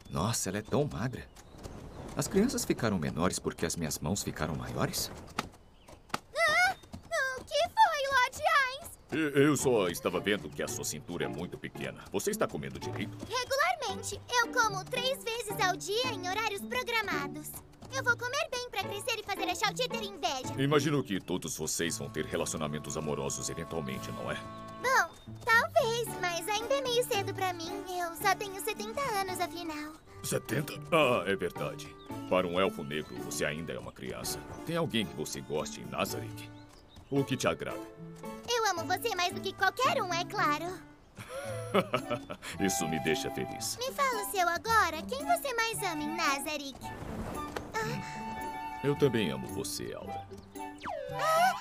Nossa, ela é tão magra. As crianças ficaram menores porque as minhas mãos ficaram maiores? O que foi, Lord Ainz? Eu só estava vendo que a sua cintura é muito pequena. Você está comendo direito? Regularmente, eu como 3 vezes ao dia em horários programados. Eu vou comer bem pra crescer e fazer a Shao Ti ter inveja. Imagino que todos vocês vão ter relacionamentos amorosos eventualmente, não é? Bom, talvez, mas ainda é meio cedo pra mim. Eu só tenho 70 anos, afinal. 70? Ah, é verdade. Para um elfo negro, você ainda é uma criança. Tem alguém que você goste em Nazarick? O que te agrada? Eu amo você mais do que qualquer um, é claro. Isso me deixa feliz. Me fala o seu agora. Quem você mais ama em Nazarick? Eu também amo você, Aura.